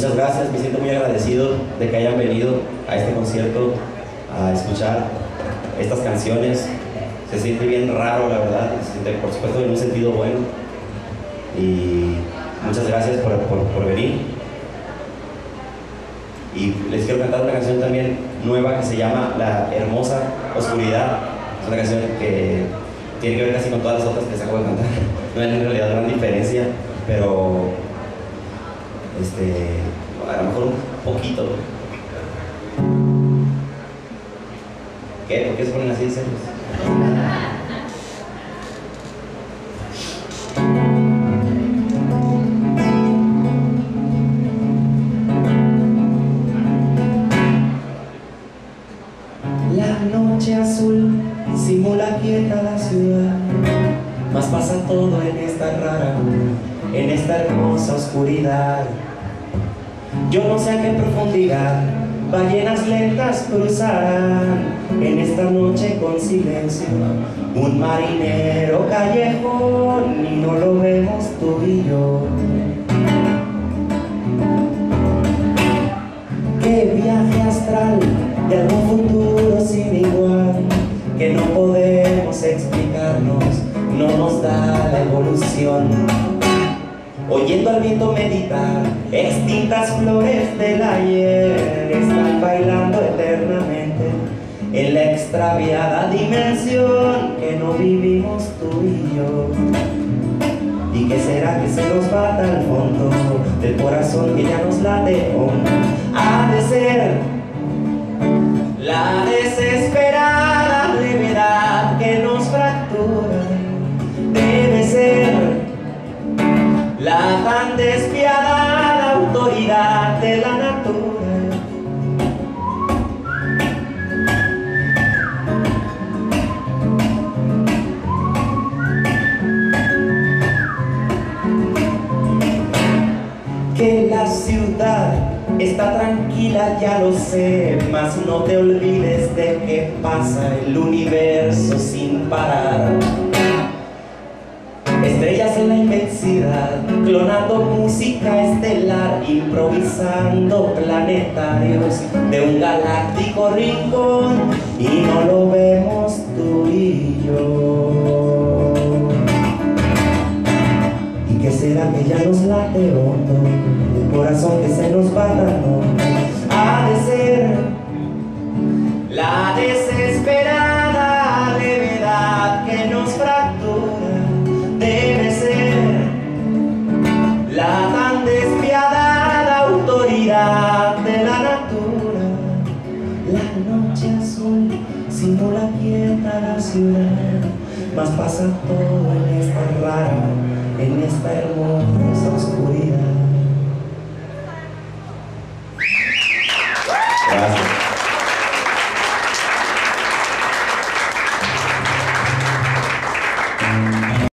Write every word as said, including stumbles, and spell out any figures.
muchas gracias, me siento muy agradecido de que hayan venido a este concierto a escuchar estas canciones. Se siente bien raro, la verdad, se siente, por supuesto, en un sentido bueno. Y muchas gracias por, por, por venir. Y les quiero cantar una canción también nueva que se llama La Hermosa Oscuridad. Es una canción que tiene que ver casi con todas las otras que se acabo de cantar. No hay en realidad gran diferencia, pero este, a lo mejor un poquito. ¿Qué? ¿Por qué se ponen así de serios? La noche azul simula quieta la ciudad, mas pasa todo en esta rara, en esta hermosa oscuridad. Yo no sé a qué profundidad ballenas lentas cruzarán en esta noche con silencio un marinero callejón, y no lo vemos tú y yo. Qué viaje astral de algún futuro sin igual, que no podemos explicarnos, no nos da la evolución. Oyendo al viento meditar, extintas flores del ayer están bailando eternamente en la extraviada dimensión que no vivimos tú y yo. ¿Y qué será que se nos va al fondo del corazón que ya nos late hondo? Ha de ser la desesperada levedad que nos fractura, debe ser la tan despiadada autoridad de la natura. Que la ciudad está tranquila, ya lo sé, mas no te olvides de que pasa el universo sin parar. Estrellas en la inmensidad, clonando música estelar, improvisando planetarios de un galáctico rincón, y no lo vemos tú y yo. ¿Y qué será que ya nos late hondo el corazón que se nos va tan hondo? Ha de ser la desesperada levedad que nos fractura, debe ser la tan despiadada autoridad de la natura. La noche azul simula quieta la ciudad, mas pasa todo en esta rara, en esta hermosa oscuridad. Gracias.